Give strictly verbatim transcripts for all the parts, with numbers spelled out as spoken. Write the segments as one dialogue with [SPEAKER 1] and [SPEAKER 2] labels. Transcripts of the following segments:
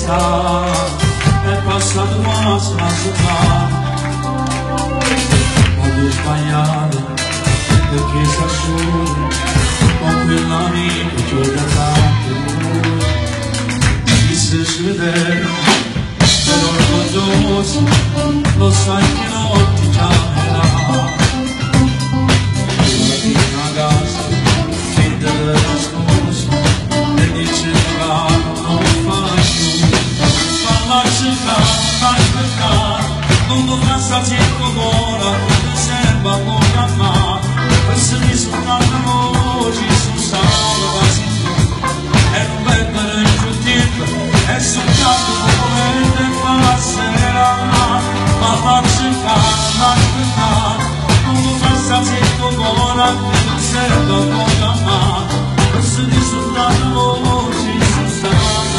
[SPEAKER 1] tempestà è passato quasi una settimana, voglio sbagliare perché sta solo con quell'amico che ho tanto. Disse si vedeva però orgoglioso, lo sai che non ti chiamerà. Io in una casa che te la nascosto e dice che non fai più. Parla cercare, fai aspettare, non dovrà stare con ora, non serva con chiamare. Questo mi sono dato oggi, sono stato quasi tu. E non perdere il tempo, è soltanto come te passerà. Parla cercare, aspettare, non dovrà stare con ora, non serva con chiamare. Questo mi sono dato oggi, sono stato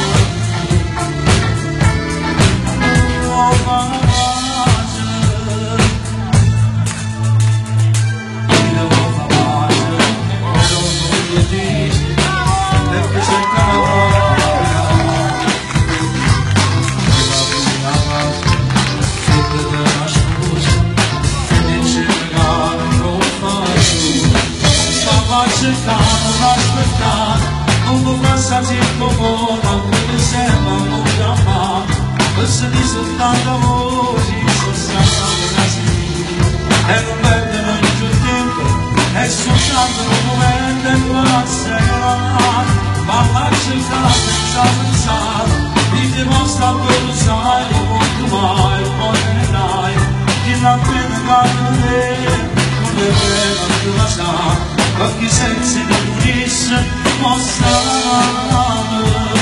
[SPEAKER 1] non dovrà stare con che serva non chiamare. Questo di soltanto oggi sono stato così e non perdere il tempo, è soltanto un momento e passerà. Parla cercare senza pensare, mi dimostra quello sai, lo molto mai, poi me ne dai, che la pena cadere, non è vero più la sa. Occhi senza di punisse mostrare.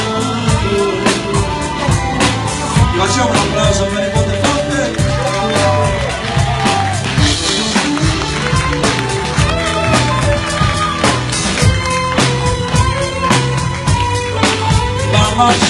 [SPEAKER 1] Facciamo un applauso per il Ponte Forte. Parla